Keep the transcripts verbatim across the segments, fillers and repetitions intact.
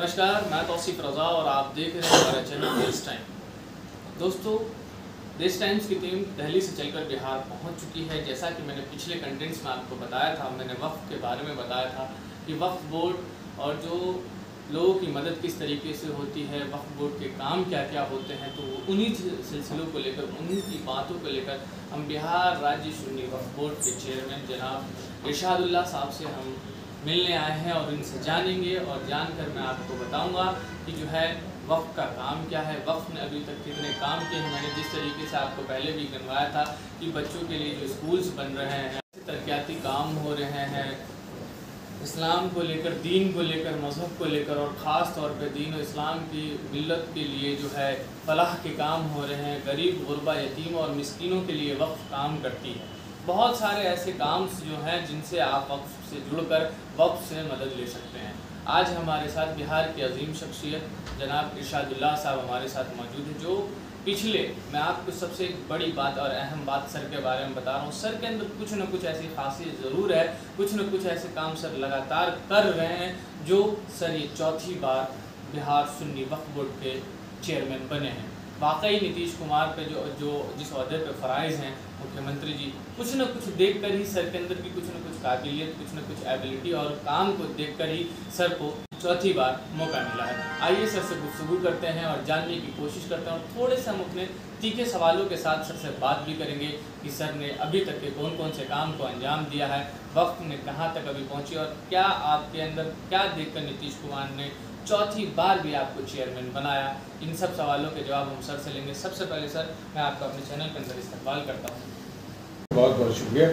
नमस्कार, मैं तौसीफ रज़ा और आप देख रहे हैं हमारा चैनल देश टाइम। दोस्तों, देश टाइम्स की टीम दिल्ली से चलकर बिहार पहुंच चुकी है। जैसा कि मैंने पिछले कंटेंट्स में आपको बताया था, मैंने वक्फ के बारे में बताया था कि वक्फ बोर्ड और जो लोगों की मदद किस तरीके से होती है, वक्फ बोर्ड के काम क्या क्या होते हैं, तो उन्हीं सिलसिलों को लेकर, उन्हीं की बातों को लेकर हम बिहार राज्य सुन्नी वक्फ बोर्ड के चेयरमैन जनाब इरशादुल्लाह साहब से हम मिलने आए हैं और इनसे जानेंगे। और जानकर मैं आपको बताऊंगा कि जो है वक्फ का काम क्या है, वक्फ ने अभी तक कितने काम किए हैं। मैंने जिस तरीके से आपको पहले भी गिनवाया था कि बच्चों के लिए जो स्कूल्स बन रहे हैं, तरक्याती काम हो रहे हैं, इस्लाम को लेकर, दीन को लेकर, मज़हब को लेकर, और ख़ास तौर पे दीन और इस्लाम की मिल्लत के लिए जो है फलाह के काम हो रहे हैं। गरीब, गुरबा, यतीम और मिस्कीनों के लिए वक्फ काम करती है। बहुत सारे ऐसे काम जो हैं जिनसे आप वक्फ से जुड़कर वक्फ से मदद ले सकते हैं। आज हमारे साथ बिहार की अजीम शख्सियत जनाब इरशादुल्लाह साहब हमारे साथ मौजूद हैं, जो पिछले, मैं आपको सबसे एक बड़ी बात और अहम बात सर के बारे में बता रहा हूँ। सर के अंदर कुछ न कुछ ऐसी खासियत ज़रूर है, कुछ न कुछ ऐसे काम सर लगातार कर रहे हैं जो सर ये चौथी बार बिहार सुन्नी वक्फ बोर्ड के चेयरमैन बने हैं। वाकई नीतीश कुमार पे जो जो जिस अहदे पे फ़राइज़ हैं मुख्यमंत्री जी, कुछ न कुछ देख कर ही सर के अंदर की कुछ न कुछ काबिलियत, कुछ न कुछ एबिलिटी और काम को देख कर ही सर को चौथी बार मौका मिला है। आइए सर से गुफ्तगू करते हैं और जानने की कोशिश करते हैं, और थोड़े से हम अपने तीखे सवालों के साथ सर से बात भी करेंगे कि सर ने अभी तक के कौन कौन से काम को अंजाम दिया है, वक्त ने कहाँ तक अभी पहुँची, और क्या आपके अंदर क्या देखकर नीतीश कुमार ने चौथी बार भी आपको चेयरमैन बनाया। इन सब सवालों के जवाब हम सर से लेंगे। सबसे पहले सर, मैं आपका अपने चैनल के अंदर इस्तेमाल करता हूँ। बहुत बहुत शुक्रिया,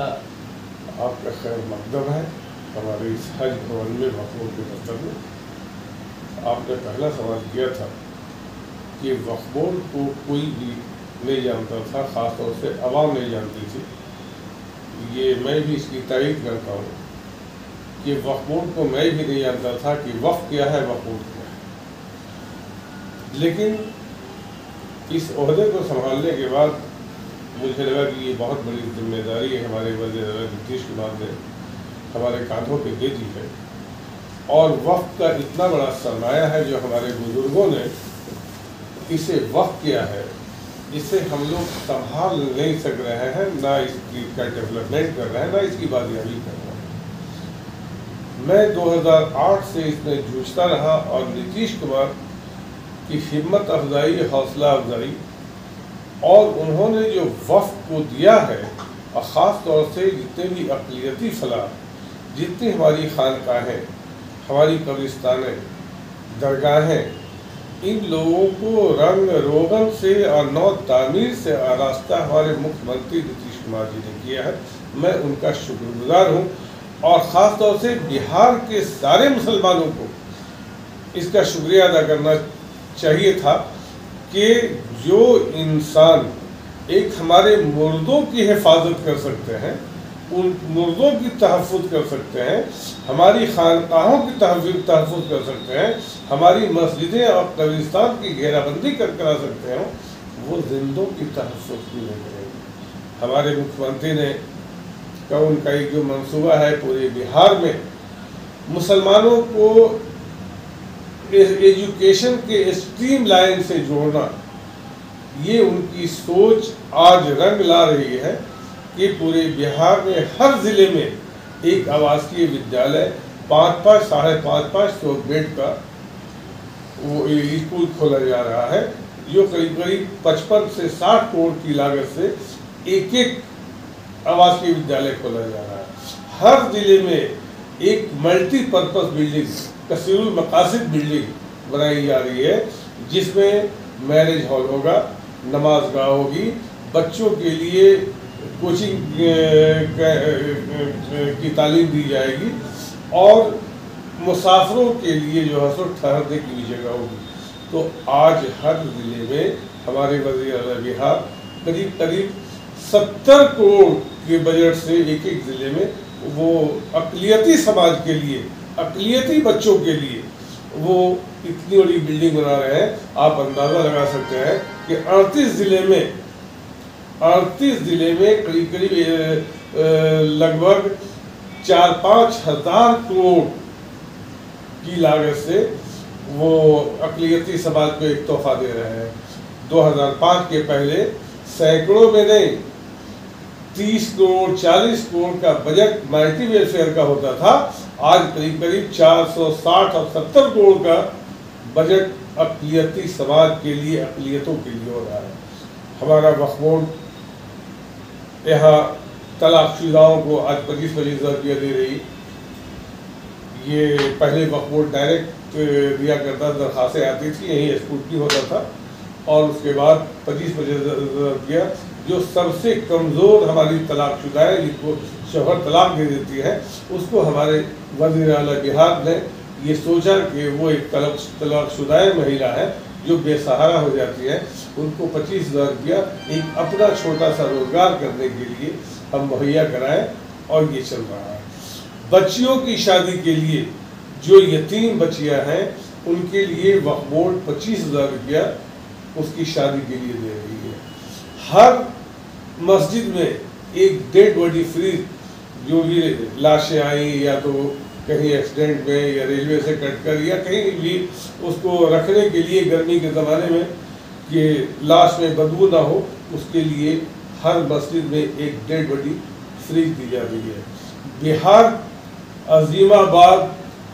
आपका खैर मकदम है हमारे इस हज भवन में वक्फ बोर्ड के दफ्तर में। आपने पहला सवाल किया था कि वक्फ बोर्ड को कोई भी नहीं जानता था, ख़ासतौर से आवाम नहीं जानती थी। ये मैं भी इसकी तारीफ करता हूँ कि वक्फ बोर्ड को मैं भी नहीं जानता था कि वक्फ क्या है, वक्फ बोर्ड क्या है। लेकिन इस ओहदे को संभालने के बाद मुझे लगा कि ये बहुत बड़ी जिम्मेदारी है हमारे वज़ीर नीतीश कुमार ने हमारे कांधों पे दे दी है, और वक्फ का इतना बड़ा सरमाया है जो हमारे बुजुर्गों ने इसे वक्फ किया है, इसे हम लोग संभाल नहीं सक रहे हैं, ना इसकी का डेवलपमेंट कर रहे हैं, ना इसकी बाजियाबी कर रहे हैं। मैं दो हज़ार आठ से इसमें जूझता रहा, और नीतीश कुमार की हिम्मत अफजाई, हौसला अफजाई, और उन्होंने जो वक्फ को दिया है, और ख़ास तौर से जितने भी अक़लियती फलाह, जितनी हमारी खानकाहें, हमारी कब्रिस्तानें, दरगाहें, इन लोगों को रंग रोगन से और नौ तामीर से आरास्ता हमारे मुख्यमंत्री नीतीश कुमार जी ने किया है। मैं उनका शुक्रगुजार हूँ, और ख़ास तौर से बिहार के सारे मुसलमानों को इसका शुक्रिया अदा करना चाहिए था कि जो इंसान एक हमारे मुर्दों की हिफाजत कर सकते हैं, उन मुर्दों की तहफ़्फ़ुज़ कर सकते हैं, हमारी खानकाहों की तहफ़्फ़ुज़ कर सकते हैं, हमारी मस्जिदें और कब्रिस्तान की घेराबंदी कर करा सकते हैं, वो जिंदों की तहफ़्फ़ुज़ भी नहीं करेंगे। हमारे मुख्यमंत्री ने का उनका एक जो मंसूबा है पूरे बिहार में मुसलमानों को एजुकेशन के स्ट्रीम लाइन से जोड़ना, ये उनकी सोच आज रंग ला रही है कि पूरे बिहार में हर ज़िले में एक आवासीय विद्यालय, पाँच पाँच साढ़े पाँच पाँच सौ बेड का वो स्कूल खोला जा रहा है, जो करीब करीब पचपन से साठ करोड़ की लागत से एक एक आवासीय विद्यालय खोला जा रहा है। हर ज़िले में एक मल्टीपर्पज़ बिल्डिंग, कसीरुल मकासिद बिल्डिंग बनाई जा रही है, जिसमें मैरिज हॉल होगा, नमाज गाह होगी, बच्चों के लिए कोचिंग की तालीम दी जाएगी, और मुसाफिरों के लिए जो है सो ठहरने की भी जगह होगी। तो आज हर ज़िले में हमारे वज़ीर आला बिहार करीब करीब सत्तर करोड़ के बजट से एक एक ज़िले में वो अक़लियती समाज के लिए, अक़लियती बच्चों के लिए वो इतनी बड़ी बिल्डिंग बना रहे हैं। आप अंदाज़ा लगा सकते हैं कि अड़तीस ज़िले में अड़तीस ज़िले में करीब करीब लगभग चार पाँच हज़ार करोड़ की लागत से वो अक़लियती समाज को एक तोहफा दे रहे हैं। दो हज़ार पाँच के पहले सैकड़ों में नहीं, तीस करोड़ चालीस करोड़ का बजट माइनॉरिटी वेलफेयर का होता था। आज करीब करीब चार सौ साठ और सत्तर करोड़ का बजट अक़लियती समाज के लिए, अक़लियतों के लिए हो रहा है। हमारा वक्फ बोर्ड यहाँ तलाकशुदाओं को आज पच्चीस पच्चीस हज़ार रुपया दे रही। ये पहले वक्फ बोर्ड डायरेक्ट दिया करता, दरखास्तें आती थी, यही स्कूटनी होता था, और उसके बाद पच्चीस पच्चीस हज़ार रुपया जो सबसे कमज़ोर हमारी तलाकशुदा है, जिनको शोहर तलाक दे देती है, उसको हमारे वज़ीर आला बिहार ने ये सोचा कि वो एक तलाक तलाकशुदा महिला है जो बेसहारा हो जाती है, उनको पच्चीस हज़ार रुपया एक अपना छोटा सा रोज़गार करने के लिए हम मुहैया कराएं, और ये चल रहा है। बच्चियों की शादी के लिए जो यतीम बच्चियां हैं, उनके लिए वक्फ बोर्ड पच्चीस हज़ार रुपया उसकी शादी के लिए दे रही है। हर मस्जिद में एक डेड बॉडी फ्रीज, जो भी लाशें आई या तो कहीं एक्सीडेंट में या रेलवे से कटकर या कहीं भी, उसको रखने के लिए गर्मी के ज़माने में कि लाश में बदबू ना हो, उसके लिए हर मस्जिद में एक डेड बॉडी फ्रीज दी जा रही है। बिहार अजीमाबाद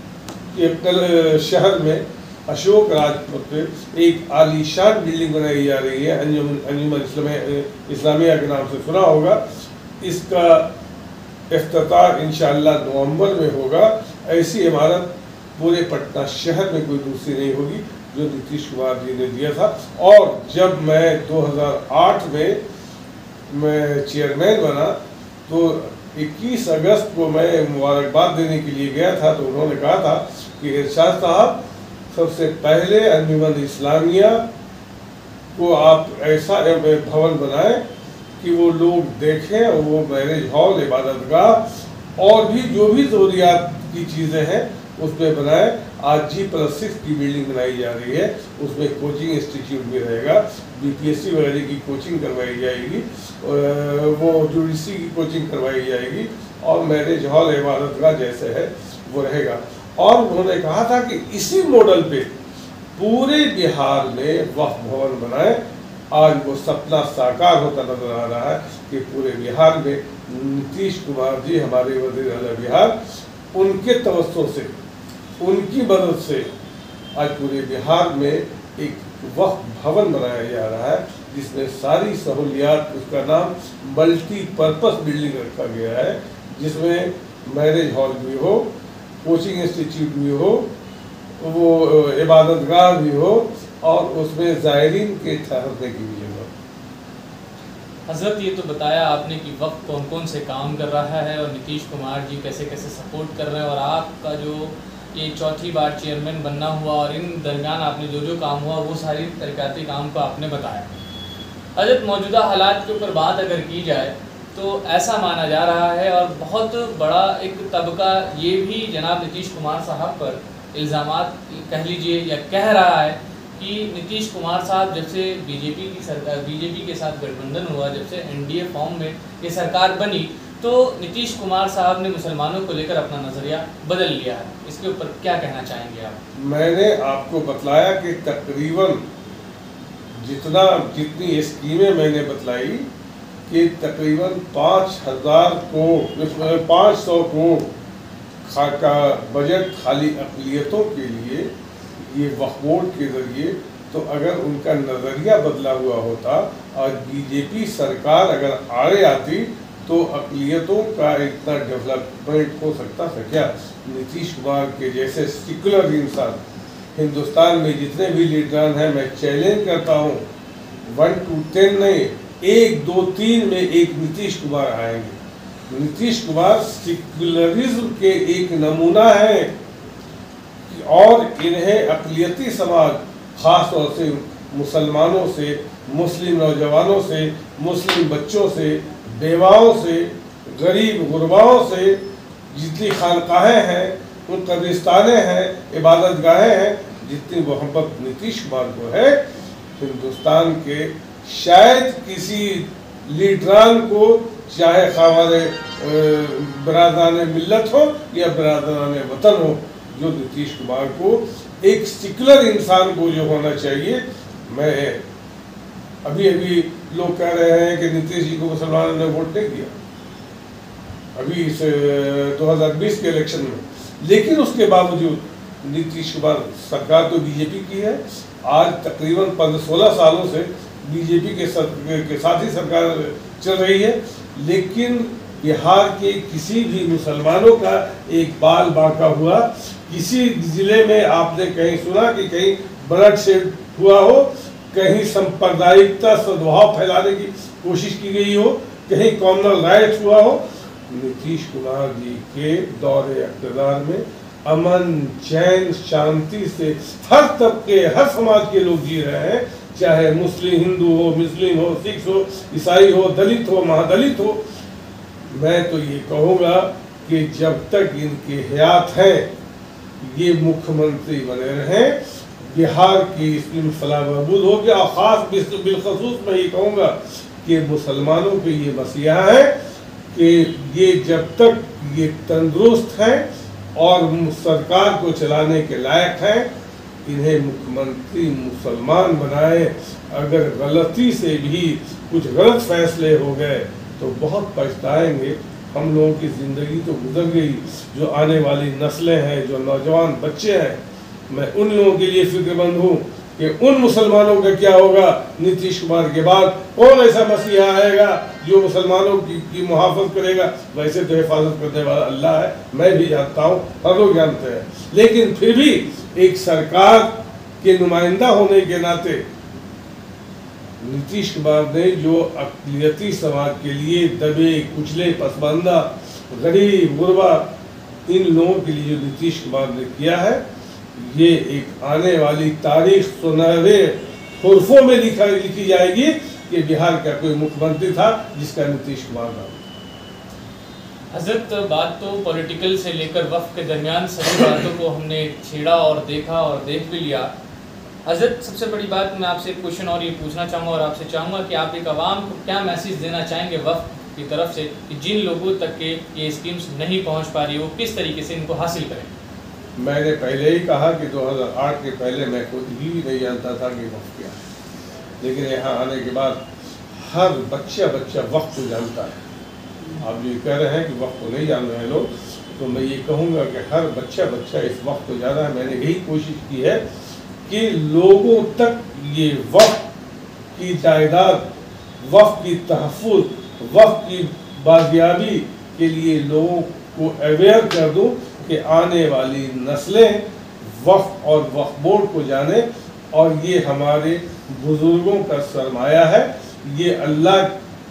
के शहर में अशोक राजपथ पे एक आलीशान बिल्डिंग बनाई जा रही है, अंजुमन इस्लामिया के नाम से सुना होगा। इसका इफ्तिताह इंशाअल्लाह नवंबर में होगा। ऐसी इमारत पूरे पटना शहर में कोई दूसरी नहीं होगी, जो नीतीश कुमार जी ने दिया था। और जब मैं दो हज़ार आठ में मैं चेयरमैन बना, तो इक्कीस अगस्त को मैं मुबारकबाद देने के लिए गया था, तो उन्होंने कहा था कि इरशाद साहब, सबसे पहले अंजुमन इस्लामिया को आप ऐसा भवन बनाएं कि वो लोग देखें, और वो मैरिज हॉल, इबादतगाह और भी जो भी ज़रूरियात की चीज़ें हैं उसमें बनाएं। आज जी प्लस सिक्स की बिल्डिंग बनाई जा रही है, उसमें कोचिंग इंस्टीट्यूट भी रहेगा, बीपीएससी वगैरह की कोचिंग करवाई जाएगी, वो जुडिशरी की कोचिंग करवाई जाएगी, और मैरिज हॉल, इबादतगाह जैसे है वो रहेगा। और उन्होंने कहा था कि इसी मॉडल पे पूरे बिहार में वक्फ भवन बनाए। आज वो सपना साकार होता नजर आ रहा है कि पूरे बिहार में नीतीश कुमार जी, हमारे वज़ीर आला बिहार, उनके तवज्जो से, उनकी मदद से आज पूरे बिहार में एक वक्फ भवन बनाया जा रहा है, जिसमें सारी सहूलियात, उसका नाम मल्टीपर्पस बिल्डिंग रखा गया है, जिसमें मैरिज हॉल भी हो, कोचिंग इंस्टीट्यूट भी हो, वो इबादतगाह भी हो, और उसमें ज़ायरीन के ठहरने की भी जगह। हज़रत, ये तो बताया आपने कि वक्त कौन कौन से काम कर रहा है और नीतीश कुमार जी कैसे कैसे सपोर्ट कर रहे हैं, और आपका जो ये चौथी बार चेयरमैन बनना हुआ और इन दरमियान आपने जो जो काम हुआ वो सारी तरक्याती काम को आपने बताया। हज़रत, मौजूदा हालात के ऊपर बात अगर की जाए तो ऐसा माना जा रहा है, और बहुत बड़ा एक तबका ये भी जनाब नीतीश कुमार साहब पर इल्ज़ामात कह लीजिए या कह रहा है कि नीतीश कुमार साहब जब से बीजेपी की सरकार, बीजेपी के साथ गठबंधन हुआ, जब से एनडीए फॉर्म में ये सरकार बनी, तो नीतीश कुमार साहब ने मुसलमानों को लेकर अपना नज़रिया बदल लिया है। इसके ऊपर क्या कहना चाहेंगे आप? मैंने आपको बतलाया कि तकरीबन जितना जितनी स्कीमें मैंने बतलाई कि तकरीबन पाँच हज़ार करोड़ पाँच सौ करोड़ का बजट खाली अक़लियतों के लिए, ये वक्फ बोर्ड के ज़रिए, तो अगर उनका नज़रिया बदला हुआ होता और बीजेपी सरकार अगर आड़े आती तो अक़लियतों का इतना डेवलपमेंट हो सकता था क्या? नीतीश कुमार के जैसे सेकुलर इंसान हिंदुस्तान में जितने भी लीडर हैं, मैं चैलेंज करता हूँ, वन टू टेन नहीं, एक दो तीन में एक नीतीश कुमार आएंगे। नीतीश कुमार सेकुलरिज्म के एक नमूना है, और इन्हें अक़लियती समाज, ख़ास तौर से मुसलमानों से, मुस्लिम नौजवानों से, मुस्लिम बच्चों से, बेवाओं से, गरीब गुरबाओं से, जितनी खानकाहें हैं, उन कब्रिस्तानें हैं, इबादतगाहें हैं, जितनी मोहब्बत नीतीश कुमार को है, हिंदुस्तान के शायद किसी लीडरान को, चाहे हमारे बरादरान मिल्लत हो या बरादरान वतन हो, जो नीतीश कुमार को एक सेक्युलर इंसान को जो होना चाहिए। मैं अभी अभी लोग कह रहे हैं कि नीतीश जी को मुसलमानों ने वोट नहीं दिया अभी इस दो हज़ार बीस के इलेक्शन में, लेकिन उसके बावजूद नीतीश कुमार सरकार तो बीजेपी की है। आज तकरीबन पंद्रह सोलह सालों से बीजेपी के, के साथ ही सरकार चल रही है, लेकिन बिहार के किसी भी मुसलमानों का एक बाल बांका हुआ, किसी जिले में आपने कहीं सुना कि कहीं ब्लड शेड हुआ हो, कहीं सांप्रदायिकता सद्भाव फैलाने की कोशिश की गई हो, कहीं कॉमनल राइट हुआ हो। नीतीश कुमार जी के दौरे इक़्तिदार में अमन चैन शांति से हर तबके हर समाज के लोग जी रहे हैं, चाहे मुस्लिम हिंदू हो, मुस्लिम हो, सिख हो, ईसाई हो, दलित हो, महादलित हो। मैं तो ये कहूँगा कि जब तक इनके हयात हैं ये मुख्यमंत्री बने रहें, बिहार की इसमें फलाह बहबूद हो गया। और ख़ास बिलखसूस मैं ये कहूँगा कि मुसलमानों के ये मसीहा है कि ये जब तक ये तंदुरुस्त हैं और सरकार को चलाने के लायक हैं, इन्हें मुख्यमंत्री मुसलमान बनाए। अगर गलती से भी कुछ गलत फैसले हो गए तो बहुत पछताएंगे। हम लोगों की ज़िंदगी तो गुजर गई, जो आने वाली नस्लें हैं, जो नौजवान बच्चे हैं, मैं उन लोगों के लिए फिक्रमंद हूँ कि उन मुसलमानों का क्या होगा। नीतीश कुमार के बाद कौन ऐसा मसीहा आएगा जो मुसलमानों की, की मुहाफ़त करेगा। वैसे तो हिफाजत करने वाला अल्लाह है, मैं भी जानता हूँ, हर लोग जानते हैं, लेकिन फिर भी एक सरकार के नुमाइंदा होने के नाते नीतीश कुमार ने जो अक़लियती समाज के लिए दबे कुचले पसमानदा गरीब गुरबा इन लोगों के लिए जो नीतीश कुमार ने किया है, ये एक आने वाली तारीख सुनहरे हुर्फों में लिखा लिखी जाएगी कि बिहार का कोई मुख्यमंत्री था जिसका नीतीश कुमार नाम। हजरत, बात तो पॉलिटिकल से लेकर वफ़ के दरमियान सभी बातों को हमने छेड़ा और देखा और देख भी लिया। हजरत, सबसे बड़ी बात मैं आपसे एक क्वेश्चन और ये पूछना चाहूँगा और आपसे चाहूँगा कि आप एक आवाम को क्या मैसेज देना चाहेंगे वफ़ की तरफ से कि जिन लोगों तक के ये स्कीम्स नहीं पहुँच पा रही, वो किस तरीके से इनको हासिल करें। मैंने पहले ही कहा कि दो हज़ार आठ के पहले मैं खुद ही नहीं जानता था कि वक़्त क्या है, लेकिन यहाँ आने के बाद हर बच्चा बच्चा वक़्त को जानता है। आप जो कह रहे हैं कि वक़्त को नहीं जान रहे हैं लोग, तो मैं ये कहूँगा कि हर बच्चा बच्चा इस वक़्त को जाना है। मैंने यही कोशिश की है कि लोगों तक ये वक़्त की जायदाद, वक़्त की तहफ़्फ़ुज़, वक़्त की बाजियाबी के लिए लोगों को अवेयर कर दूँ कि आने वाली नस्लें वक़्त और वक़्त बोर्ड को जाने। और ये हमारे बुज़ुर्गों का सरमाया है, ये अल्लाह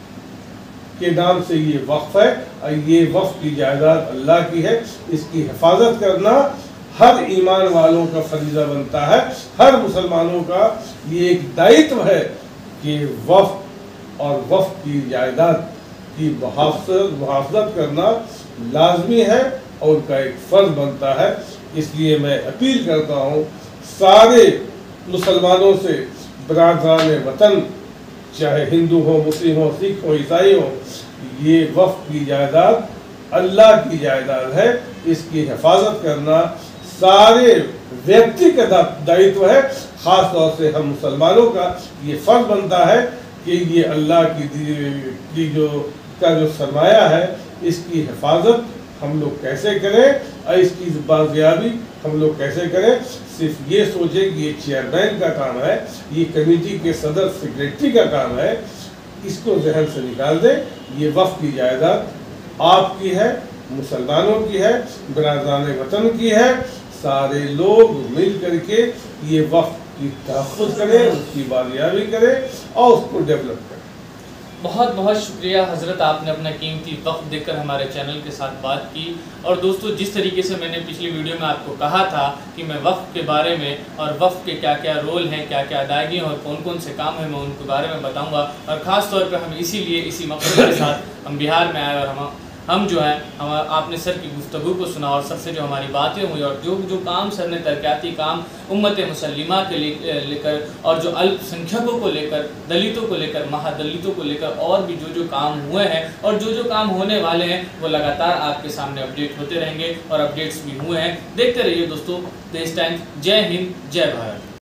के नाम से ये वक़्फ़ है और ये वक़्फ़ की जायदाद अल्लाह की है। इसकी हिफाजत करना हर ईमान वालों का फरीज़ा बनता है, हर मुसलमानों का ये एक दायित्व है कि वक़्फ़ और वक़्फ़ की जायदाद की मुहाफ़ज़त मुहाफ़ज़त करना लाजमी है और उनका एक फ़र्ज़ बनता है। इसलिए मैं अपील करता हूँ सारे मुसलमानों से, बरादरान वतन, चाहे हिंदू हो, मुस्लिम हो, सिख हो, ईसाई हो, ये वक़्फ़ की जायदाद अल्लाह की जायदाद है। इसकी हिफाजत करना सारे व्यक्ति का दायित्व है। ख़ास तौर से हम मुसलमानों का ये फ़र्ज़ बनता है कि ये अल्लाह की की जो का जो सरमाया है, इसकी हिफाजत हम लोग कैसे करें और इसकी बाजियाबी हम लोग कैसे करें। सिर्फ ये सोचें कि ये चेयरमैन का काम है, ये कमेटी के सदर सेक्रेटरी का काम है, इसको जहन से निकाल दें। ये वफ़्त की जायदाद आपकी है, मुसलमानों की है, बरादरान वतन की है। सारे लोग मिल करके ये वक़्त की तहफ़्फ़ुज़ करें, उसकी बाजियाबी करें और उसको डेवलप करें। बहुत बहुत शुक्रिया हज़रत, आपने अपना कीमती वक्त देकर हमारे चैनल के साथ बात की। और दोस्तों, जिस तरीके से मैंने पिछली वीडियो में आपको कहा था कि मैं वफ़्त के बारे में और वफ़्त के क्या क्या रोल हैं, क्या क्या अदायगी और कौन कौन से काम हैं, मैं उनके बारे में बताऊंगा। और ख़ास तौर पर हम इसीलिए इसी मकसद के साथ हम बिहार में आए और हम हम जो है हम आपने सर की गुफ्तगू को सुना और सर से जो हमारी बातें हुई और जो जो काम सर ने तरक्याती काम उम्मत मुसल्लिमा के लेकर और जो अल्पसंख्यकों को लेकर, दलितों को लेकर, महादलितों को लेकर और भी जो जो काम हुए हैं और जो जो काम होने वाले हैं वो लगातार आपके सामने अपडेट होते रहेंगे और अपडेट्स भी हुए हैं। देखते रहिए दोस्तों देश टाइम्स। जय हिंद, जय भारत।